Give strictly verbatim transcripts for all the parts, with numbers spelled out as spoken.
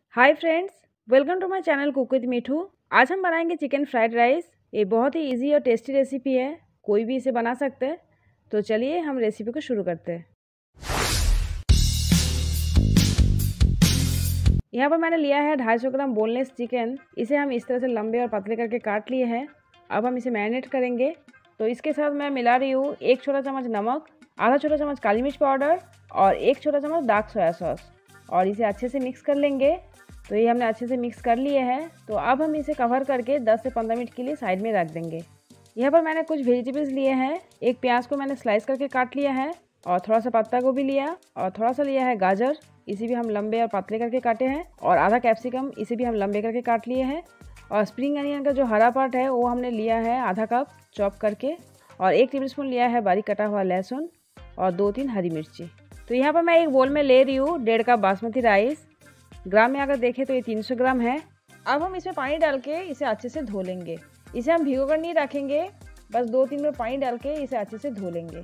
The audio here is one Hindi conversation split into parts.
Hi friends, welcome to my channel cook with Mithu. आज हम बनाएंगे चिकन फ्राइड राइस। ये बहुत ही इजी और टेस्टी रेसिपी है, कोई भी इसे बना सकते हैं। तो चलिए हम रेसिपी को शुरू करते हैं। यहाँ पर मैंने लिया है ढाई सौ ग्राम बोनलेस चिकन। इसे हम इस तरह से लंबे और पतले करके काट लिए हैं। अब हम इसे मैरिनेट करेंगे। तो इसके साथ मैं मिला रही हूँ एक छोटा चम्मच नमक, आधा छोटा चम्मच काली मिर्च पाउडर और एक छोटा चम्मच डार्क सोया सॉस, और इसे अच्छे से मिक्स कर लेंगे। तो ये हमने अच्छे से मिक्स कर लिए हैं। तो अब हम इसे कवर करके दस से पंद्रह मिनट के लिए साइड में रख देंगे। यहाँ पर मैंने कुछ वेजिटेबल्स लिए हैं। एक प्याज को मैंने स्लाइस करके काट लिया है, और थोड़ा सा पत्ता गोभी लिया, और थोड़ा सा लिया है गाजर, इसे भी हम लंबे और पतले करके काटे हैं, और आधा कैप्सिकम, इसे भी हम लंबे करके काट लिए हैं। और स्प्रिंग अनियन का जो हरा पार्ट है वो हमने लिया है आधा कप चॉप करके, और एक टेबलस्पून लिया है बारीक कटा हुआ लहसुन, और दो तीन हरी मिर्ची। तो यहाँ पर मैं एक बोल में ले रही हूँ डेढ़ कप बासमती राइस। ग्राम में अगर देखें तो ये तीन सौ ग्राम है। अब हम इसमें पानी डाल के इसे अच्छे से धो लेंगे। इसे हम भिगो कर नहीं रखेंगे, बस दो तीन बार पानी डाल के इसे अच्छे से धो लेंगे।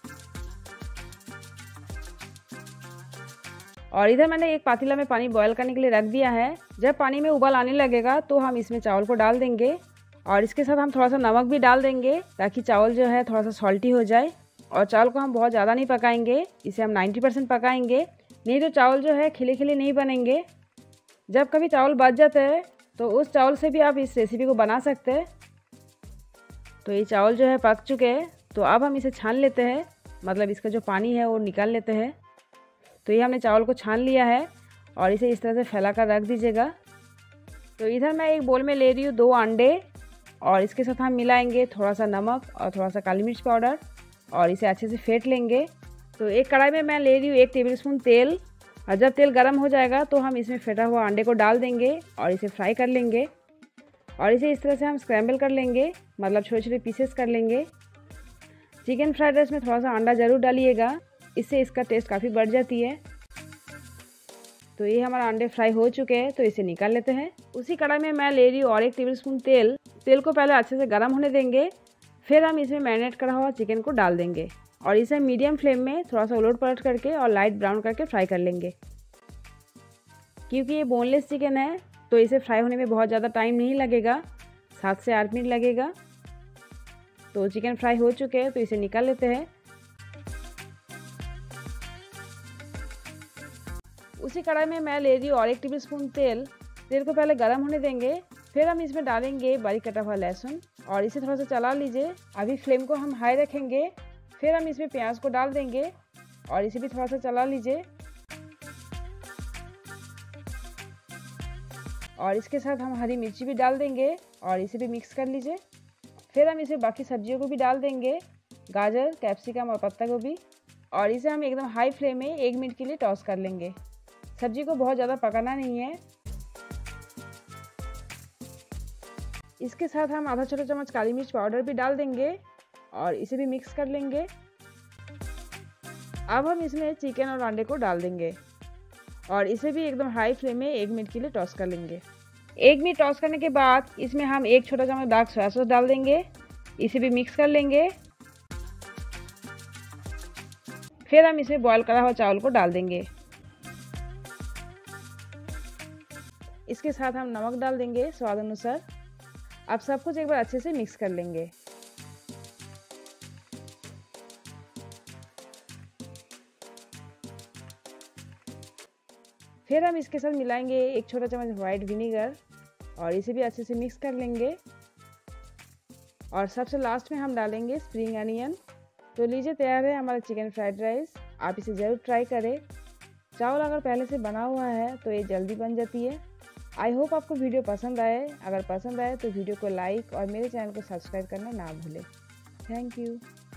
और इधर मैंने एक पातीला में पानी बॉयल करने के लिए रख दिया है। जब पानी में उबाल आने लगेगा तो हम इसमें चावल को डाल देंगे, और इसके साथ हम थोड़ा सा नमक भी डाल देंगे ताकि चावल जो है थोड़ा सा सॉल्टी हो जाए। और चावल को हम बहुत ज़्यादा नहीं पकाएंगे, इसे हम नब्बे परसेंट पकाएंगे, नहीं तो चावल जो है खिले खिले नहीं बनेंगे। जब कभी चावल बच जाते हैं तो उस चावल से भी आप इस रेसिपी को बना सकते हैं। तो ये चावल जो है पक चुके हैं। तो अब हम इसे छान लेते हैं, मतलब इसका जो पानी है वो निकाल लेते हैं। तो ये हमने चावल को छान लिया है, और इसे इस तरह से फैला कर रख दीजिएगा। तो इधर मैं एक बोल में ले रही हूँ दो अंडे, और इसके साथ हम मिलाएंगे थोड़ा सा नमक और थोड़ा सा काली मिर्च पाउडर, और इसे अच्छे से फेंट लेंगे। तो एक कढ़ाई में मैं ले रही हूँ एक टेबलस्पून तेल, और जब तेल गर्म हो जाएगा तो हम इसमें फेंटा हुआ अंडे को डाल देंगे और इसे फ्राई कर लेंगे। और इसे इस तरह से हम स्क्रैम्बल कर लेंगे, मतलब छोटे छोटे पीसेस कर लेंगे। चिकन फ्राइड राइस में थोड़ा सा अंडा ज़रूर डालिएगा, इससे इसका टेस्ट काफ़ी बढ़ जाती है। तो ये हमारा अंडे फ्राई हो चुके हैं, तो इसे निकाल लेते हैं। उसी कढ़ाई में मैं ले रही हूँ और एक टेबलस्पून तेल। तेल को पहले अच्छे से गर्म होने देंगे, फिर हम इसमें मैरिनेट करा हुआ चिकन को डाल देंगे, और इसे मीडियम फ्लेम में थोड़ा सा उलट पलट करके और लाइट ब्राउन करके फ्राई कर लेंगे। क्योंकि ये बोनलेस चिकन है तो इसे फ्राई होने में बहुत ज़्यादा टाइम नहीं लगेगा, सात से आठ मिनट लगेगा। तो चिकन फ्राई हो चुके हैं, तो इसे निकाल लेते हैं। उसी कढ़ाई में मैं ले रही हूँ और एक टेबलस्पून तेल। तेल को पहले गर्म होने देंगे, फिर हम इसमें डालेंगे बारीक कटा हुआ लहसुन, और इसे थोड़ा सा चला लीजिए। अभी फ्लेम को हम हाई रखेंगे। फिर हम इसमें प्याज को डाल देंगे, और इसे भी थोड़ा सा चला लीजिए। और इसके साथ हम हरी मिर्ची भी डाल देंगे, और इसे भी मिक्स कर लीजिए। फिर हम इसे बाकी सब्जियों को भी डाल देंगे, गाजर, कैप्सिकम और पत्ता गोभी, और इसे हम एकदम हाई फ्लेम में एक मिनट के लिए टॉस कर लेंगे। सब्जी को बहुत ज़्यादा पकाना नहीं है। इसके साथ हम आधा छोटा चम्मच काली मिर्च पाउडर भी डाल देंगे, और इसे भी मिक्स कर लेंगे। अब हम इसमें चिकन और अंडे को डाल देंगे, और इसे भी एकदम हाई फ्लेम में एक मिनट के लिए टॉस कर लेंगे। एक मिनट टॉस करने के बाद इसमें हम एक छोटा चम्मच डार्क सोया सॉस डाल देंगे, इसे भी मिक्स कर लेंगे। फिर हम इसमें बॉयल करा हुआ चावल को डाल देंगे। इसके साथ हम नमक डाल देंगे स्वाद अनुसार। अब सब कुछ एक बार अच्छे से मिक्स कर लेंगे। फिर हम इसके साथ मिलाएंगे एक छोटा चम्मच वाइट विनीगर, और इसे भी अच्छे से मिक्स कर लेंगे। और सबसे लास्ट में हम डालेंगे स्प्रिंग अनियन। तो लीजिए, तैयार है हमारा चिकन फ्राइड राइस। आप इसे ज़रूर ट्राई करें। चावल अगर पहले से बना हुआ है तो ये जल्दी बन जाती है। आई होप आपको वीडियो पसंद आए। अगर पसंद आए तो वीडियो को लाइक और मेरे चैनल को सब्सक्राइब करना ना भूलें। Thank you.